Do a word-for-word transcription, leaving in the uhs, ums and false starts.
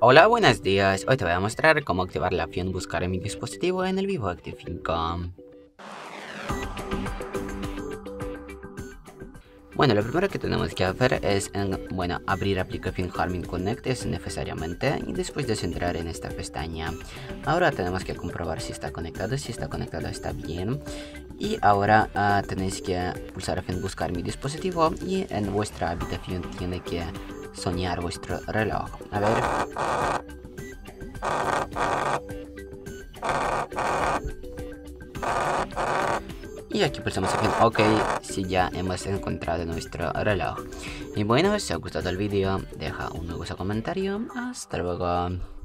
Hola, buenos días. Hoy te voy a mostrar cómo activar la opción buscar en mi dispositivo en el Vivo Active cinco. Bueno, lo primero que tenemos que hacer es, en, bueno, abrir aplicación Garmin Connect es necesariamente y después de entrar en esta pestaña. Ahora tenemos que comprobar si está conectado, si está conectado está bien. Y ahora uh, tenéis que pulsar en buscar mi dispositivo y en vuestra habitación tiene que sonar vuestro reloj. A ver. Y aquí pulsamos en OK si ya hemos encontrado nuestro reloj. Y bueno, si os ha gustado el vídeo, deja un me gusta comentario. Hasta luego.